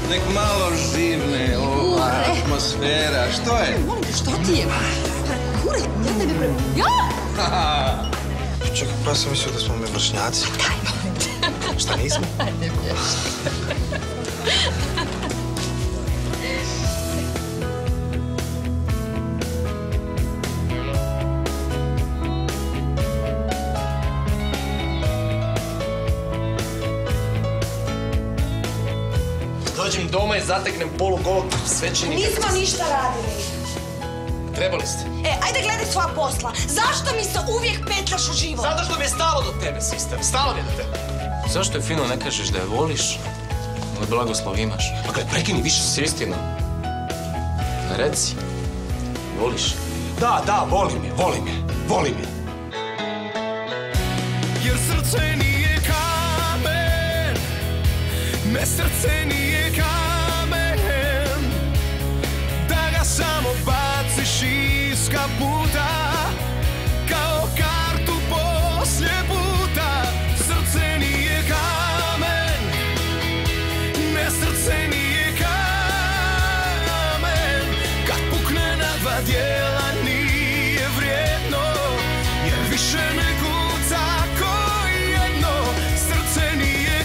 Nek malo živne ova atmosfera. Što je? Što ti je? Kure, ja tebi Ja? Čekaj, pa ja sam mislio da smo mi vršnjaci. Daj, molim te. Šta nismo? Ne bješ. Dođem doma i zategnem polugolog svećenika. Nismo ništa radili. Trebali ste. Ajde gledaj svoja posla. Zašto mi se uvijek petljaš u život? Zato što mi je stalo do tebe, sister. Stalo mi je do tebe. Zašto je fino ne kažeš da je voliš? Ali blagoslov imaš. Pa gledaj, prekini više. S istinom. Reci. Voliš? Da, volim je. Jer srce nije kamen, ne srce nije kamen, da ga samo baciš iz kaputa, kao kartu poslije puta. Srce nije kamen, ne srce nije kamen, kad pukne na dva dijela nije vrijedno, jer više ne kuca ko jedno. Srce nije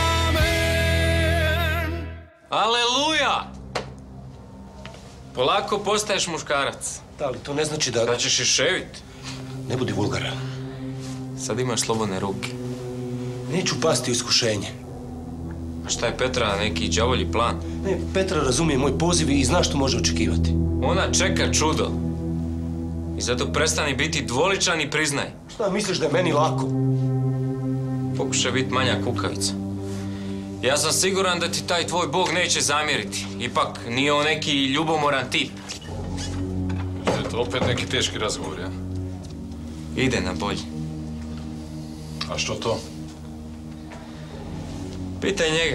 kamen. Aleluja! Polako postaješ muškarac. Da, ali to ne znači da... Da ćeš iševit. Ne budi vulgaran. Sad imaš slobodne ruke. Neću pasti u iskušenje. A šta je Petra, neki đavolji plan? Ne, Petra razumije moj poziv i zna što može očekivati. Ona čeka čudo. I zato prestani biti dvoličan i priznaj. Šta misliš da je meni lako? Pokušaj biti manja kukavica. Ja sam siguran da ti taj tvoj Bog neće zamjeriti. Ipak nije on neki ljubomoran tip. Je to opet neki teški razgovor, ja? Ide na bolje. A što to? Pitaj njega.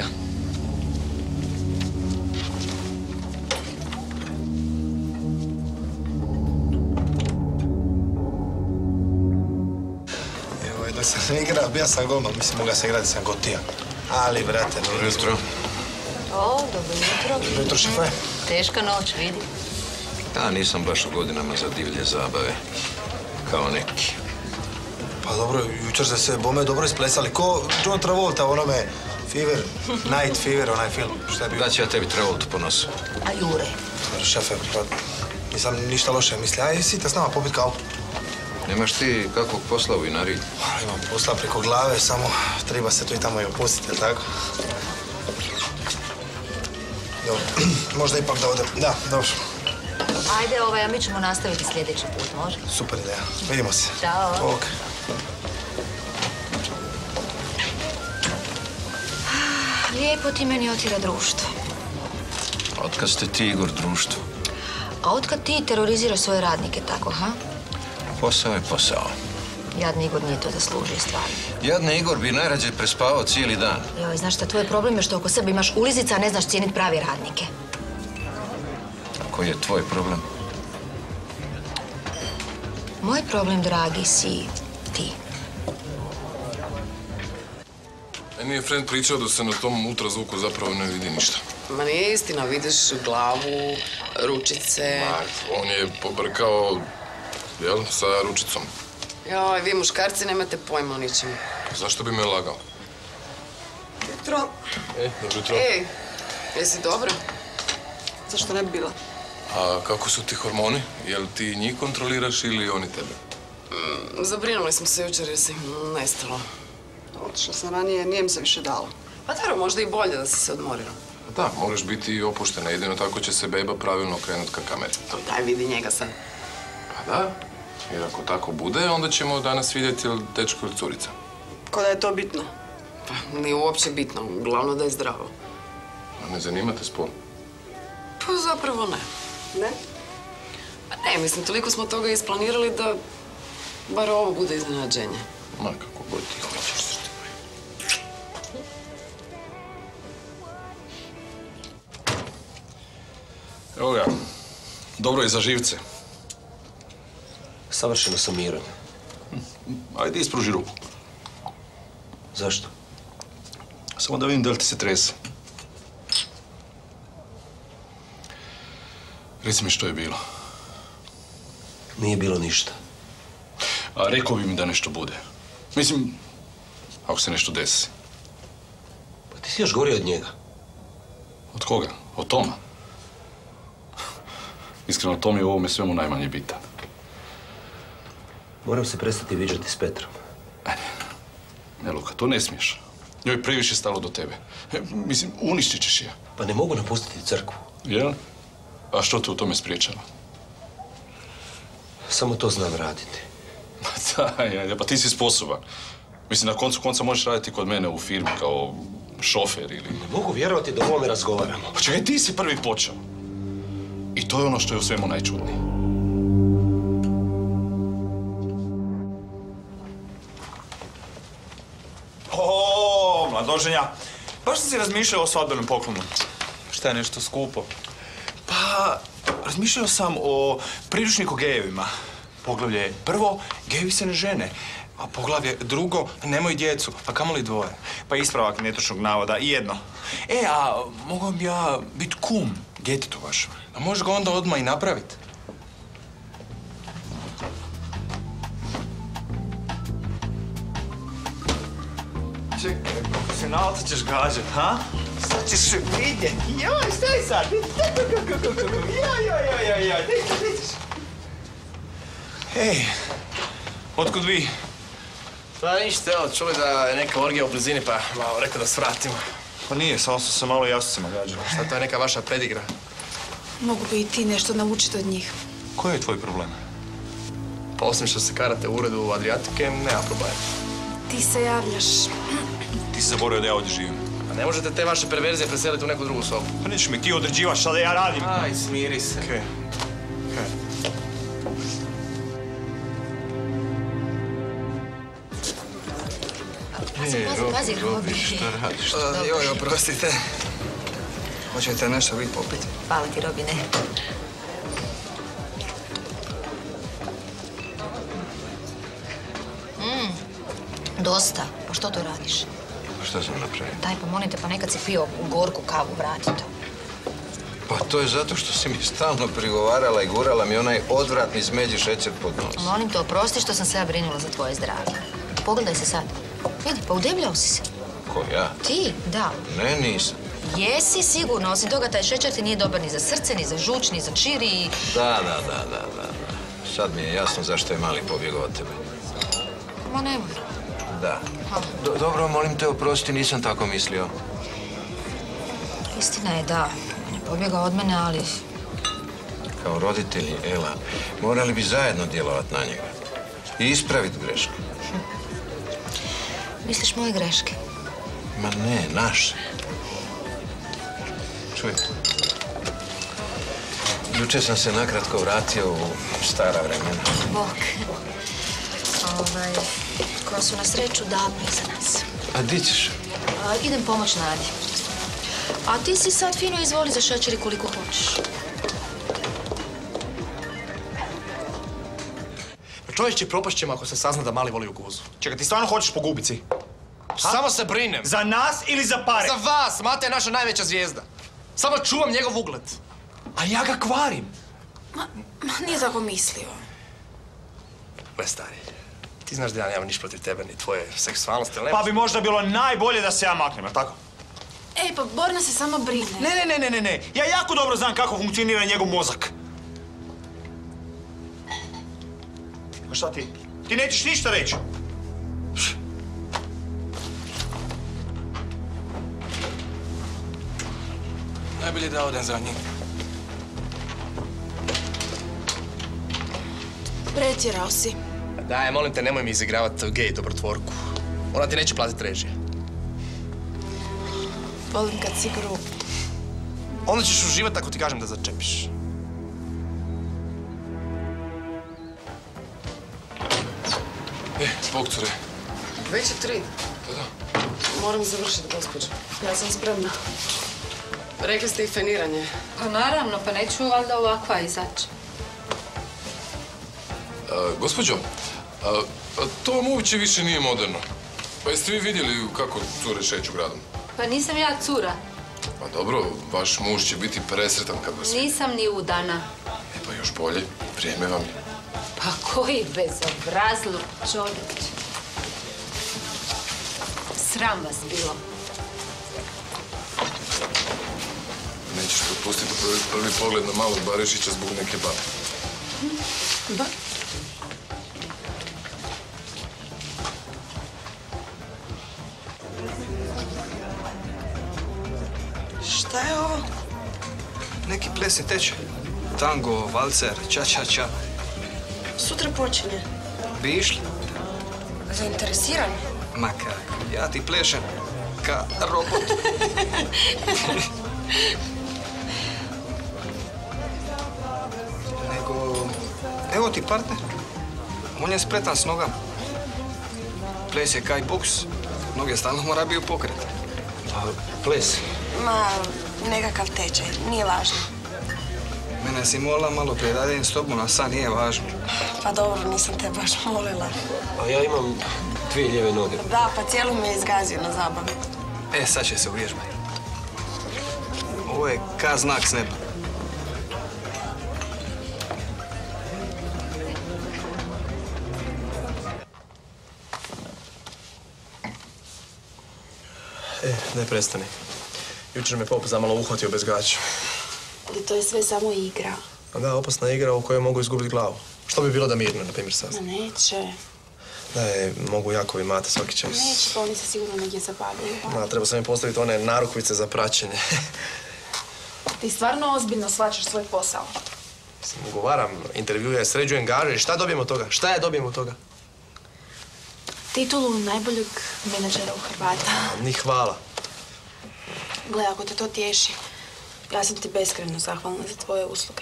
Evo, dok sam igrao, bio sam golman, mislim, mogao sam igrati, sam gotija. Ali, brate, Dobro jutro. O, dobro jutro. Dobro jutro, šefe. Teška noć, vidi. Da, nisam baš u godinama za divlje zabave. Kao neki. Pa dobro, jučer ste se bome dobro isplesali. Ko John Travolta, onome Fever, Night Fever, onaj film. Šta je bio? Da ću ja tebi Travoltu po nosu. A Jure? Dobro, šefe, pa nisam ništa loše mislio. Aj, site s nama popit kavu. Nemaš ti kakvog posla u vinariji? Imam posla preko glave, samo treba se tu i tamo i opustiti, jel' tako? Dobro, možda ipak da odem. Da, dobro. Ajde, a mi ćemo nastaviti sljedeći put, može? Super ideja. Vidimo se. Ćao. Bog. Lijepo ti meni otira društvo. Otkad ste ti, Igor, društvo? A otkad ti teroriziraš svoje radnike tako, ha? Posao je posao. Jadni Igor nije to zaslužio stvari. Jadni Igor bi najrađe prespavao cijeli dan. Joj, znaš šta, tvoj problem je što oko sebe imaš ulizica, a ne znaš cijeniti pravi radnike. A koji je tvoj problem? Moj problem, dragi, si ti. Meni je friend pričao da se na tom ultrazvuku zapravo ne vidi ništa. Ma nije istina, vidiš glavu, ručice. On je pobrkao, jel, sa ručicom. Joj, vi muškarci nemate pojma o ničemu. Zašto bi me lagao? Jutro. Dobro jutro. Ej, jesi dobro? Zašto ne bi bila? A kako su ti hormoni? Jel ti njih kontroliraš ili oni tebe? Zabrinuli smo se jučer jer se nestalo. Otišla sam ranije, nije mi se više dalo. Pa dobro, možda i bolje da si se odmorila. Da, moraš biti opuštena, jedino tako će se beba pravilno okrenuti ka kameri. Daj, vidi njega sad. Pa da, jer ako tako bude, onda ćemo danas vidjeti ili dečko ili curica. Ko da je to bitno? Pa nije uopće bitno, glavno da je zdravo. A ne zanima te spol? Pa zapravo ne. Ne? Pa ne, mislim, toliko smo toga isplanirali da bar ovo bude iznenađenje. Ma, kako god ti hoćeš. Evo ga, dobro je za živce. Savršeno sam miran. Ajde, ispruži ruku. Zašto? Samo da vidim da li ti se trese. Reci mi što je bilo. Nije bilo ništa. A rekao bi mi da nešto bude. Mislim, ako se nešto desi. Pa ti si još gori od njega. Od koga? Od Toma? Iskreno, Tom je u ovome svemu najmanje bitan. Moram se prestati viđati s Petrom. Ne, Luka, to ne smiješ. Njoj previše stalo do tebe. Mislim, uništit ćeš je. Pa ne mogu napustiti crkvu. Jel? A što te u tome spriječava? Samo to znam raditi. Da, pa ti si sposoban. Mislim, na koncu konca možeš raditi kod mene u firmi kao šofer ili... Ne mogu vjerovati da o ovome razgovaramo. Pa čekaj, ti si prvi počeo. I to je ono što je u svemu najčudnije. O, mladoženja. Baš sam si razmišljao o svadbenom poklonu. Šta je nešto skupo? Pa, razmišljao sam o priručniku gejevima. Poglavlje je prvo, gejevi se ne žene. A poglavlje drugo, nemoj djecu, a kamoli dvoje. Pa ispravak netočnog navoda, i jedno. A mogao bi ja biti kum djetetu vašem. A možeš ga onda odmah i napraviti. Čekaj, profesionalca ćeš gađat, ha? Sad ćeš vidjeti. Joj, staj sad. Joj, vidiš. Ej, otkud vi? Pa ništa, evo, čuli da je neka orgija u blizini, pa malo rekao da svratimo. Pa nije, samo sam se malo jasicama gađao. Šta to je neka vaša pedigra? Mogu bi i ti nešto naučiti od njih. Koji je tvoj problem? Pa osim što se karate u uredu Adriatike, nema problema. Ti se javljaš. Ti si zaboravio da ja ovdje živim. Pa ne možete te vaše perverzije preseliti u neku drugu sobu. Pa nećeš mi ti određivaš šta da ja radim. Aj, smiri se. Okej. Pazi, Robi. Šta radiš? Joj, oprostite. Hoćete nešto vi popiti? Hvala ti, Robi, ne. Dosta. Pa što to radiš? Šta sam napravio? Daj, pa molim te, pa nekad si pio gorku kavu, vrati to. Pa to je zato što si mi stalno prigovarala i gurala mi onaj odvratni smeđi šećer pod nos. Molim te, oprosti što sam se ja brinula za tvoje zdravlje. Pogledaj se sad. Vidi, pa udebljao si se. Ko, ja? Ti, da. Ne, nisam. Jesi sigurno, osim toga taj šećer ti nije dobar ni za srce, ni za žuč, ni za čiri i... Da. Sad mi je jasno zašto je mali pobjegao od tebe. Ma nemoj. Da. Dobro, molim te, oprosti, nisam tako mislio. Istina je, da. Pobjegao od mene, ali... Kao roditelji, Ela, morali bi zajedno djelovati na njega. I ispraviti greške. Misliš moje greške? Ma ne, naše. Čuj. Jučer sam se nakratko vratio u stara vremena. Bok. Koja su na sreću davno iza nas. A di ćeš? Idem pomoć Nadi. A ti si sad fino izvoli za šećeri koliko hoćeš. Čovjek će propast ćemo ako se sazna da mali voli u guzu. Čekaj, ti stvarno hoćeš pogubiti si? Samo se brinem. Za nas ili za pare? Za vas, Mate je naša najveća zvijezda. Samo čuvam njegov ugled. A ja ga kvarim. Ma nije tako mislio. Gle, stari, ti znaš da ja nemam niš protiv tebe, ni tvoje seksualnosti, ali Pa bi možda bilo najbolje da se ja maknem, jel' tako? Ej, pa Borna se samo brine. Ne. Ja jako dobro znam kako funkcionira njegov mozak. A šta ti? Ti nećeš ništa reći. najbolje da odem za njim. Pretjerao si. Daj, molim te, nemoj mi izigravati gej dobrotvorku. Ona ti neće platiti režije. Volim kad si grub. Onda ćeš uživati ako ti kažem da začepiš. Bog cure. Već je 3. Da. Moram završiti, gospođo. Ja sam spremna. Rekli ste i feniranje. Pa naravno, pa neću valjda ovakva izaći. Gospođo, to vam uopće više nije moderno. Pa jeste vi vidjeli kako cure šeću gradom? Pa nisam ja cura. Pa dobro, vaš muž će biti presretan kad vas vidi. Nisam ni udana. E pa još bolje, vrijeme vam je. Pa koji bezobrazluk čovječ. Sram vas bilo. Nećeš propustiti prvi pogled na malog Barišića zbog neke babe. Da. Šta je ovo? Neki plesni tečaj. Tango, valcer, ča-ča-ča. Sutra počinje. Bi išli? Zainteresiran? Ma kako, ja ti plešem ka robot. Nego, evo ti partner. On je spretan s nogama. Ples je kaj boks. Noge stalno mora biti u pokret. Ples. Ma, nekakav tečaj, nije važno. Mene si molila malo prije da idem s tobom, a sad nije važno. Pa dobro, nisam te baš molila. A ja imam 2 lijeve noge. Da, pa cijelu me je izgazio na zabavi. E, sad će se uvježbati. Ovo je ka znak s neba. Ne prestani. Jučer me pop zamalo uhvatio bez gaća. Ali to je sve samo igra. A da, opasna igra u kojoj mogu izgubiti glavu. Što bi bilo da mirno, na primjer, sad? Ma neće. Ne, mogu jako i mate svaki čas. Neće, pa oni se sigurno negdje zabavljaju. Da, treba sam im postaviti one narukvice za praćenje. Ti stvarno ozbiljno shvaćaš svoj posao. Ugovaram, intervjuje, sređujem gaže. Šta dobijem od toga? Šta ja dobijem od toga? Titulu najboljeg menadžera u Hrvata. Ni hvala. Gle, ako te to tješi, ja sam ti beskrajno zahvalna za tvoje usluge.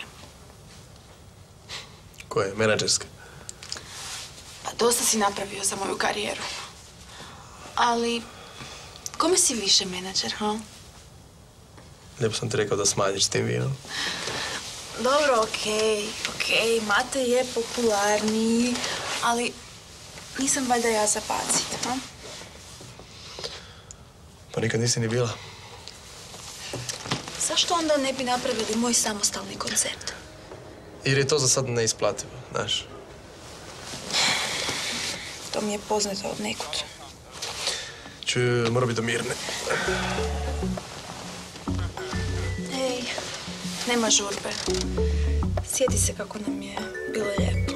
Koje? Menadžerske? Pa dosta si napravio za moju karijeru. Ali, kome si više menadžer, ha? Lijepo sam ti rekao da smanjiš s tim vinom. Dobro, okej, Mate je popularniji, ali nisam valjda ja za bacit, ha? Pa nikad nisi ni bila. Zašto onda ne bi napravili moj samostalni koncert? Jer je to za sad neisplativo, znaš. To mi je poznato od nekud. Mora biti do mirne. Ej, nema žurbe. Sjeti se kako nam je bilo lijepo.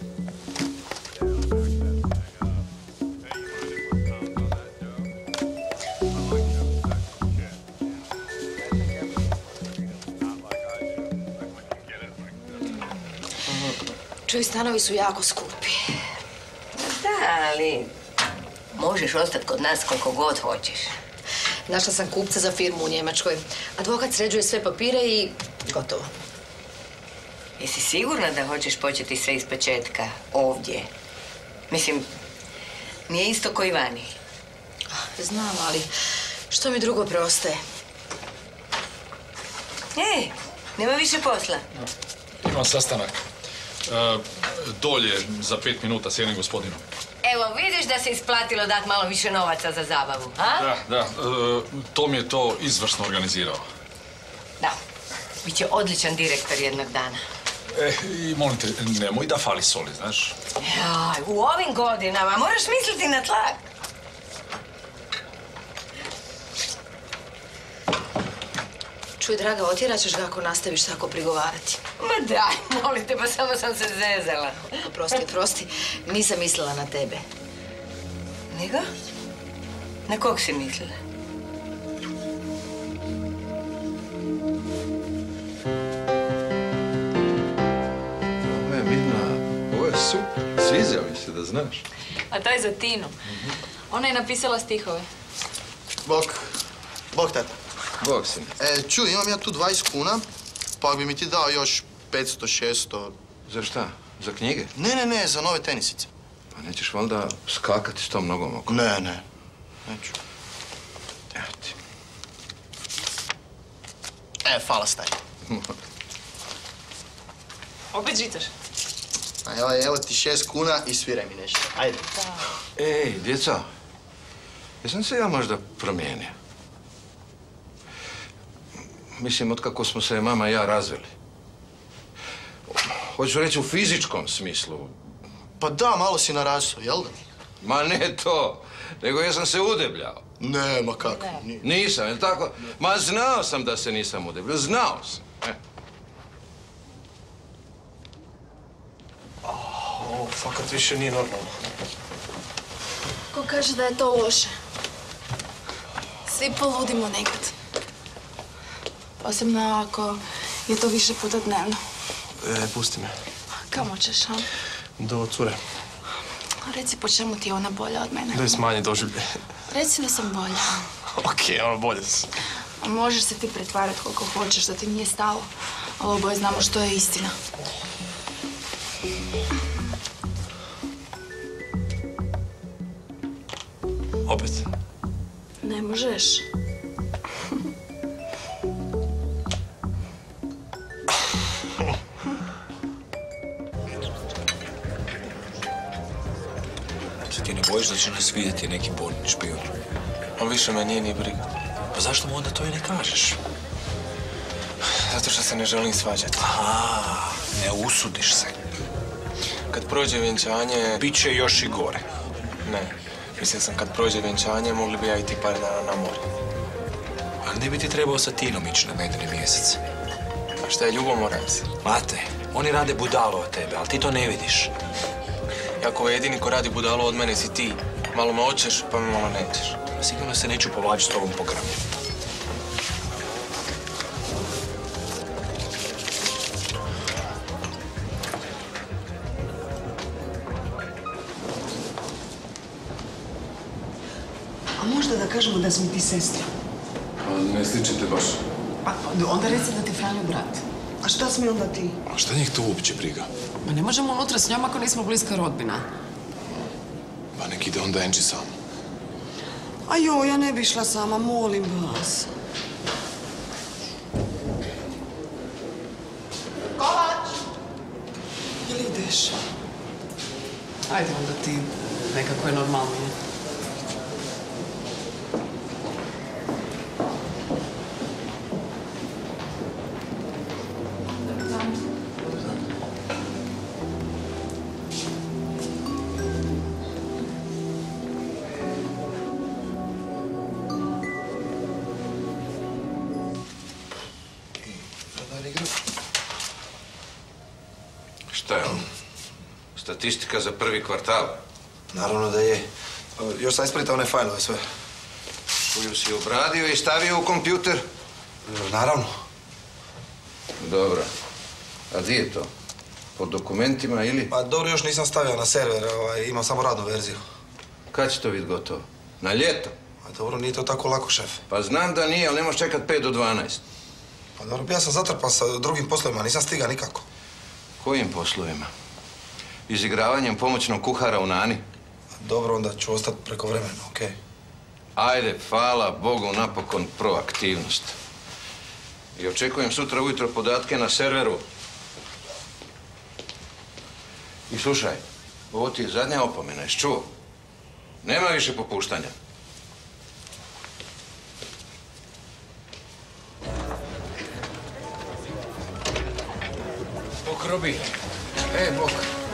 Čuj, stanovi su jako skupi. Da, ali možeš ostati kod nas koliko god hoćeš. Našla sam kupca za firmu u Njemačkoj. Advokat sređuje sve papire i gotovo. Jesi sigurna da hoćeš početi sve ispočetka ovdje? Mislim, nije isto koji vani. Znam, ali što mi drugo preostaje? Ej, nema više posla. Imam sastanak. Dolje za 5 minuta s jednim gospodinom. Evo, vidiš da se isplatilo dati malo više novaca za zabavu, a? Da. Tom je to izvrsno organizirao. Da. Biće odličan direktor jednog dana. I molim te, nemoj da fali soli, znaš? Jaj, u ovim godinama moraš misliti na tlak. Čuj, draga, otjerat ćeš ga ako nastaviš tako prigovarati. Ma daj, molim te, pa samo sam se zezala. Prosti, nisam mislila na tebe. Nego? Na kog si mislila? Ovo je Mirna, ovo je super. Sviđa mi se, da znaš. A taj za Tinu. Ona je napisala stihove. Bok, tata. Bog si. Čuj, imam ja tu 20 kuna, pa bi mi ti dao još 500, 600... Za šta? Za knjige? Ne, za nove tenisice. Pa nećeš valjda skakati s tom nogom oko? Ne, neću. Evo ti. Hvala, stari. Opet žitaš? Evo ti 6 kuna i sviraj mi nešto. Ajde. Ej, djeca, jesam se ja možda promijenio? Mislim, otkako smo se mama i ja razveli. Hoću reći u fizičkom smislu. Pa da, malo si narasao, jel da? Ma ne to, nego ja sam se udebljao. Ne, ma kako? Nisam, jel tako? Ma znao sam da se nisam udebljao, znao sam. Ovo fakat više nije normalno. Ko kaže da je to loše? Svi poludimo nekad. Posebno ako je to više puta dnevno. Pusti me. Kamo ćeš, a? Do cure. Reci po čemu ti je ona bolja od mene. Daj smanji doživlje. Reci da sam bolja. Okej, ono bolje sam. Možeš se ti pretvarati koliko hoćeš da ti nije stalo. Ali oboje znamo što je istina. Opet. Ne možeš. Se ti ne bojiš da će nas vidjeti neki porni špijun? On više me nije ni briga. Pa zašto mu onda to i ne kažeš? Zato što se ne želim svađati. Aha, ne usudiš se. Kad prođe vjenčanje... Biće još i gore. Ne. Mislio sam kad prođe vjenčanje mogli bi ja idti par dana na more. Ali ne bi ti trebao sa Tinom ići na medeni mjesec. A šta je ljubomorac? Mate, oni rade budalo od tebe, ali ti to ne vidiš. Jako jedini ko radi budalo od mene si ti. Malo me hoćeš, pa me malo nećeš. Sigurno se neću povlačiti s ovom pogramom. A možda da kažemo da smo ti sestra? Ne sličite baš. Pa onda reci da ti Franjo brat. A šta smo onda ti? A šta njih to uopće briga? Ma ne možemo unutra s njom ako nismo bliska rodbina. Pa nek ide onda Angie sam. A joj, ja ne bi išla sama, molim vas. Kovač! Jel ideš? Ajde onda ti, nekako je normalnije. Šta je ovo? Statistika za prvi kvartal. Naravno da je. Još sam ispritao one fajlove sve. Koju si obradio i stavio u kompjuter? Naravno. Dobro. A gdje je to? Po dokumentima ili? Pa dobro, još nisam stavio na server, imam samo radnu verziju. Kad će to biti gotovo? Na ljeto? Pa dobro, nije to tako lako, šef. Pa znam da nije, ali ne možeš čekat 5 do 12. Pa dobro, ja sam zatrpan sa drugim poslovima, nisam stigao nikako. Kojim poslovima? Izigravanjem pomoćnog kuhara u Nani? Dobro, onda ću ostati preko vremena, okej. Ajde, hvala Bogu, napokon proaktivnost. I očekujem sutra ujutro podatke na serveru. I slušaj, ovo ti je zadnja opomena, jesi čuo? Nema više popuštanja. Bok, Robi. Bok.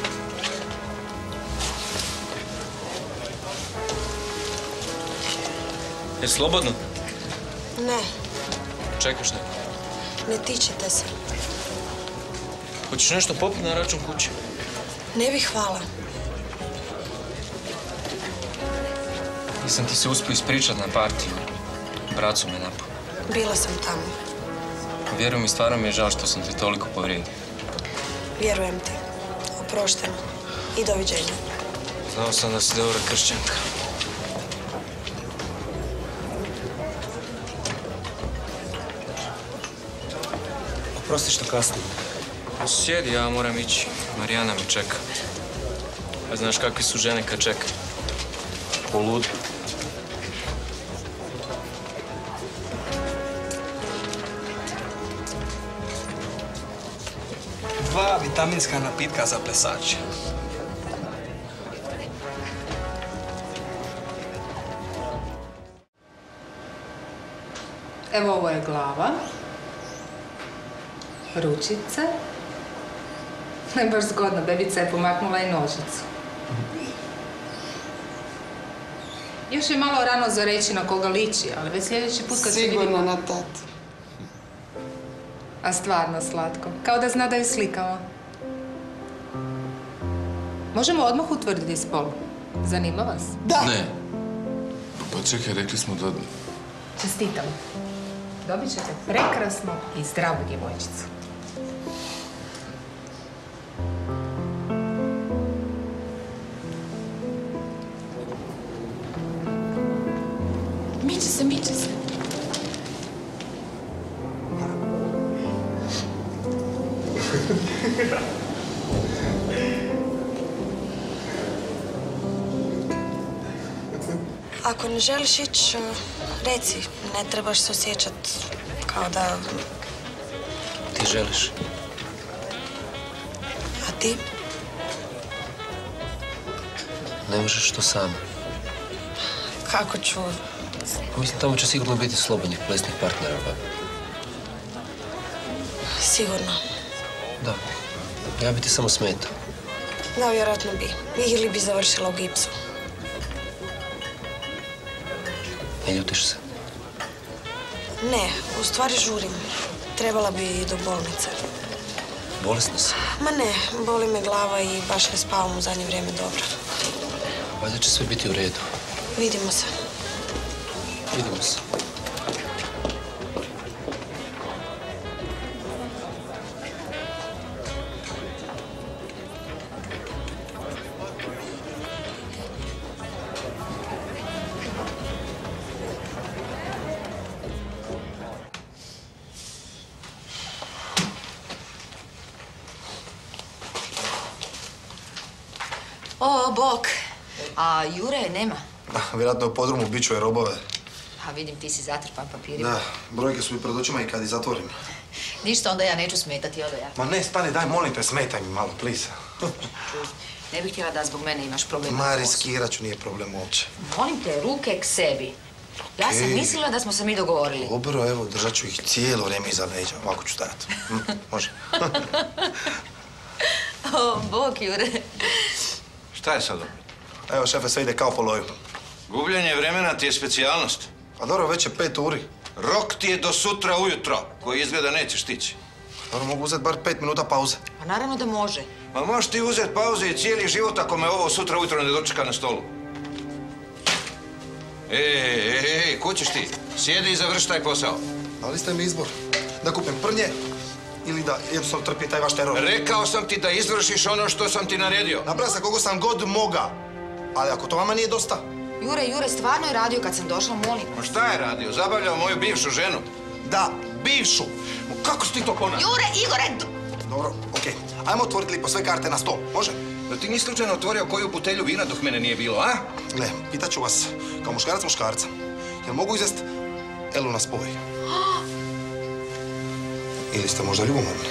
Je slobodno? Ne, Čekaš neko? ne tičete se. Hoćeš nešto popiti na račun kuće? Ne bih hvala. Nisam ti se uspio ispričat na partiju. Brat su me napao. Bila sam tamo. Vjeruj mi, stvarno mi je žao što sam te toliko povrijedio. Vjerujem ti. Oprošteno. I doviđenja. Znao sam da si dobra kršćanka. Oprosti što kasnim. Sjedi, ja moram ići. Marijana me čeka. A znaš kakve su žene kad čeka? Poludi. Dva vitaminska napitka za plesače. Evo ovo je glava. Ručice? Ne baš zgodno, bebica je pomaknula i nožicu. Još je malo rano za reći na koga liči, ali već sljedeći put kad se vidi... Sigurno na tatu. A stvarno slatko. Kao da zna da je slikao. Možemo odmah utvrditi spol. Zanima vas? Da. Ne. Pa čekaj, rekli smo da... Čestitam. Dobit ćete prekrasnu i zdravu djevojčicu. Miče se. Ako ne želiš ići, reci. Ne trebaš se osjećat kao da... Ti želiš? A ti? Ne možeš to sama. Kako ću? Mislim, tamo će sigurno biti slobodnih plesnih partnera, ba. Sigurno. Da. Ja bi ti samo smetao. Da, vjerojatno bi. Ili bi završila u gipsu. Ne ljutiš se? Ne, u stvari žurim. Trebala bi i do bolnice. Bolesna si? Ma ne, boli me glava i baš ne spavam u zadnje vrijeme dobro. Valjda će sve biti u redu. Vidimo se. Vidimo se. O, bok. A Jure nema? Vjerojatno u podrumu biću je robove. A vidim, ti si zatrpan papirima. Da, brojke su mi pred očima i kad ih zatvorim. Ništa, onda ja neću smetati, odo ja. Ma ne, stani, daj, molim te, smetaj mi malo, please. Ne bih htjela da zbog mene imaš problem. Ma, riskirat ću, nije problem uopće. Molim te, ruke k sebi. Ja sam mislila da smo se mi dogovorili. Dobro, evo, držat ću ih cijelo vrijeme iza leđa. Ovako ću stajati. Može. O, bok, Jure. Šta je sad dobro? Evo, šefe, sve ide kao po loju. Gubljenje vremena ti je specijalnost. A dobro, već je 5 uri. Rok ti je do sutra ujutro, koji izgleda nećeš tići. Dobro, mogu uzeti bar 5 minuta pauze. Pa naravno da može. Ma možeš ti uzeti pauze i cijeli život ako me ovo sutra ujutro ne dočeka na stolu. Ej, kud ćeš ti? Sjedi i završi taj posao. Dali ste mi izbor. Da kupim prnje ili da jednostavno trpi taj vaš teror. Rekao sam ti da izvršiš ono što sam ti naredio. Napravio sam koliko sam god moga. Ali ako to vama nije dosta... Jure, stvarno je radio kad sam došla, molim. Ma šta je radio? Zabavljao moju bivšu ženu? Da, bivšu. Kako si ti to ponavljao? Jure, Igore! Dobro, okej. Ajmo otvoriti lipo sve karte na stol, može? Da ti nisi slučajno otvorio koju butelju vina dok mene nije bilo, a? Ne, pitaću vas, kao muškarac muškarca, jel mogu izvest Elu na spoj? Ili ste možda ljubomorni?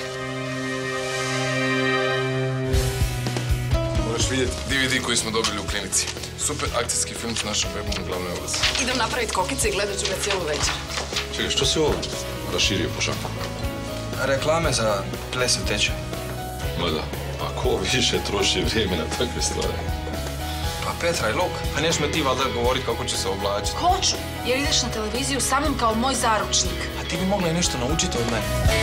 Moraš vidjeti DVD koji smo dobili u klinici. Super akcijski film s našom bebom u glavnoj ulozi. Idem napraviti kokice i gledat ću ga cijelu večer. Čekaj, što si ovo raširio po šaku? Reklame za plesni tečaj. Ma da, a ko više troši vrijeme na takve stvari? Pa Petra i Luk, a neš me ti valjda govorit kako će se oblačiti. Hoću, jer ideš na televiziju sa mnom kao moj zaručnik. A ti bi mogla i nešto naučiti od mene.